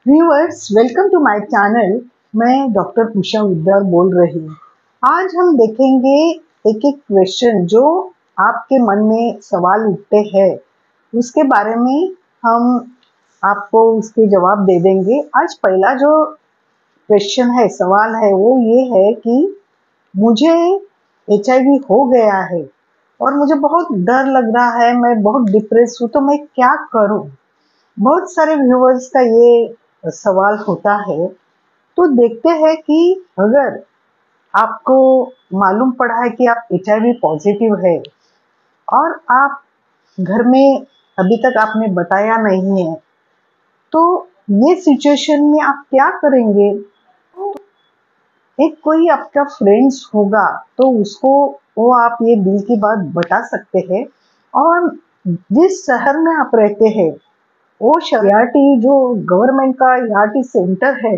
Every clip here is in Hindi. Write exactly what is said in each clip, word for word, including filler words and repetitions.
Viewers, welcome to my channel. मैं डॉक्टर उषा उद्दर बोल रही हूँ। आज हम देखेंगे एक एक क्वेश्चन जो आपके मन में सवाल उठते हैं, उसके बारे में हम आपको उसके जवाब दे देंगे। आज पहला जो क्वेश्चन है, सवाल है, वो ये है कि मुझे एच आई वी हो गया है और मुझे बहुत डर लग रहा है, मैं बहुत डिप्रेस हूँ, तो मैं क्या करूँ। बहुत सारे व्यूअर्स का ये सवाल होता है। तो देखते हैं कि अगर आपको मालूम पड़ा है कि आप एच आई वी पॉजिटिव है और आप घर में अभी तक आपने बताया नहीं है, तो ये सिचुएशन में आप क्या करेंगे। तो एक कोई आपका फ्रेंड्स होगा तो उसको वो आप ये दिल की बात बता सकते हैं। और जिस शहर में आप रहते हैं वो शरियाती जो गवर्नमेंट का याटी सेंटर है,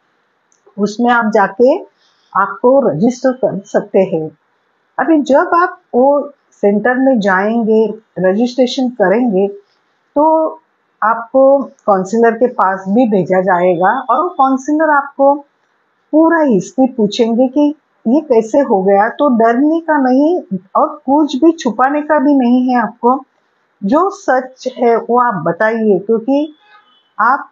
उसमें आप जाके आपको रजिस्टर कर सकते हैं। अभी जब आप वो सेंटर में जाएंगे, रजिस्ट्रेशन करेंगे, तो आपको काउंसलर के पास भी भेजा जाएगा और वो काउंसलर आपको पूरा हिस्ट्री पूछेंगे कि ये कैसे हो गया। तो डरने का नहीं और कुछ भी छुपाने का भी नहीं है आपको। जो सच है वो आप बताइए, क्योंकि आप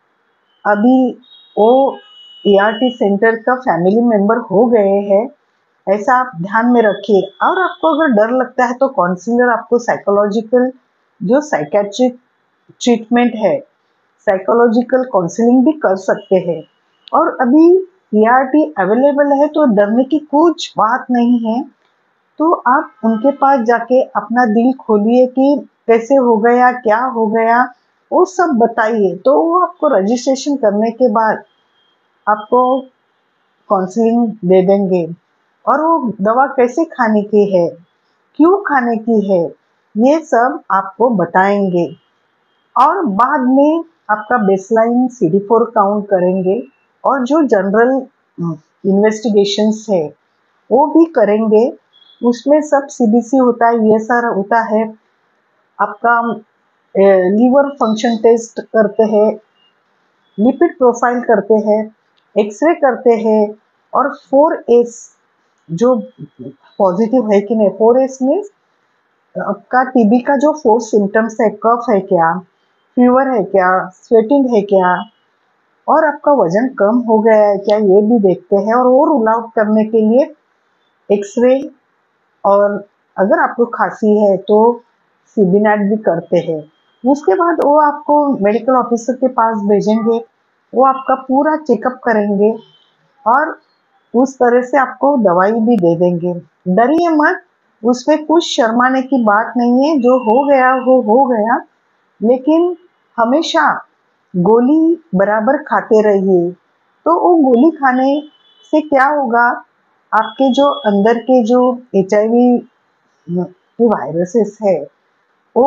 अभी वो ए आर टी सेंटर का फैमिली मेंबर हो गए हैं, ऐसा आप ध्यान में रखिए। और आपको अगर डर लगता है तो काउंसलर आपको साइकोलॉजिकल जो साइकेट्रिक ट्रीटमेंट है, साइकोलॉजिकल काउंसलिंग भी कर सकते हैं। और अभी ए आर टी अवेलेबल है तो डरने की कुछ बात नहीं है। तो आप उनके पास जाके अपना दिल खोलिए कि कैसे हो गया, क्या हो गया, वो सब बताइए। तो वो आपको रजिस्ट्रेशन करने के बाद आपको काउंसलिंग दे देंगे और वो दवा कैसे खाने की है, क्यों खाने की है, ये सब आपको बताएंगे। और बाद में आपका baseline C D four count करेंगे और जो जनरल इन्वेस्टिगेशंस है वो भी करेंगे। उसमें सब सी बी सी होता है, ये सारा होता है। आपका लीवर फंक्शन टेस्ट करते हैं, लिपिड प्रोफाइल करते हैं, एक्सरे करते हैं। और फोर एस जो पॉजिटिव है कि नहीं, फोर एस में आपका टी बी का जो फोर सिम्टम्स है, कफ है क्या, फीवर है क्या, स्वेटिंग है क्या, और आपका वजन कम हो गया है क्या, ये भी देखते हैं। और वो रूल आउट करने के लिए एक्सरे, और अगर आपको खांसी है तो सी बी नेट भी करते हैं। उसके बाद वो आपको मेडिकल ऑफिसर के पास भेजेंगे, वो आपका पूरा चेकअप करेंगे और उस तरह से आपको दवाई भी दे देंगे। डरिए मत, उसमें कुछ शर्माने की बात नहीं है। जो हो गया वो हो गया, लेकिन हमेशा गोली बराबर खाते रहिए। तो वो गोली खाने से क्या होगा, आपके जो अंदर के जो एच आई वी के वायरसेस है वो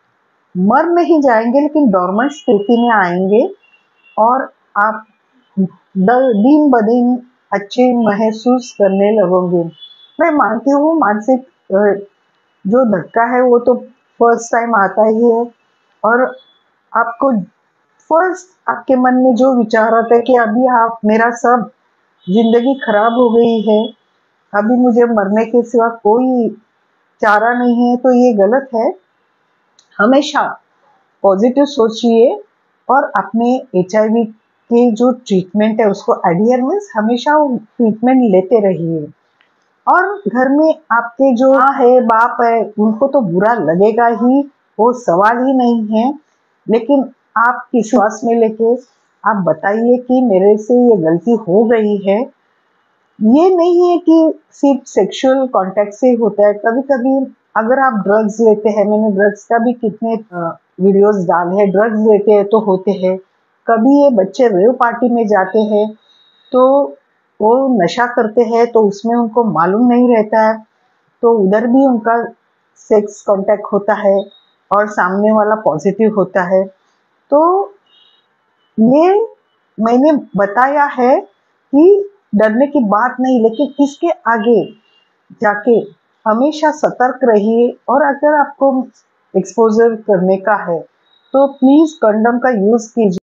मर नहीं जाएंगे, लेकिन डॉर्मेंट स्थिति में आएंगे और आप दिन ब दिन अच्छे महसूस करने लगोगे। मैं मानती हूँ मानसिक जो धक्का है वो तो फर्स्ट टाइम आता ही है। और आपको फर्स्ट आपके मन में जो विचार आता है कि अभी आप मेरा सब जिंदगी खराब हो गई है, अभी मुझे मरने के सिवा कोई चारा नहीं है, तो ये गलत है। हमेशा पॉजिटिव सोचिए और अपने एच आई वी के जो ट्रीटमेंट है उसको एडियर मीन्स हमेशा वो ट्रीटमेंट लेते रहिए। और घर में आपके जो माँ है, बाप है, उनको तो बुरा लगेगा ही, वो सवाल ही नहीं है। लेकिन आप विश्वास में लेके आप बताइए कि मेरे से ये गलती हो गई है। ये नहीं है कि सिर्फ सेक्सुअल कांटेक्ट से होता है, कभी कभी अगर आप ड्रग्स लेते हैं, मैंने ड्रग्स का भी कितने वीडियोस डाले हैं, ड्रग्स लेते हैं तो होते हैं। कभी ये बच्चे रेव पार्टी में जाते हैं तो वो नशा करते हैं, तो उसमें उनको मालूम नहीं रहता है, तो उधर भी उनका सेक्स कांटेक्ट होता है और सामने वाला पॉजिटिव होता है। तो ये मैंने बताया है कि डरने की बात नहीं, लेकिन इसके आगे जाके हमेशा सतर्क रहिए। और अगर आपको एक्सपोजर करने का है तो प्लीज कंडोम का यूज कीजिए।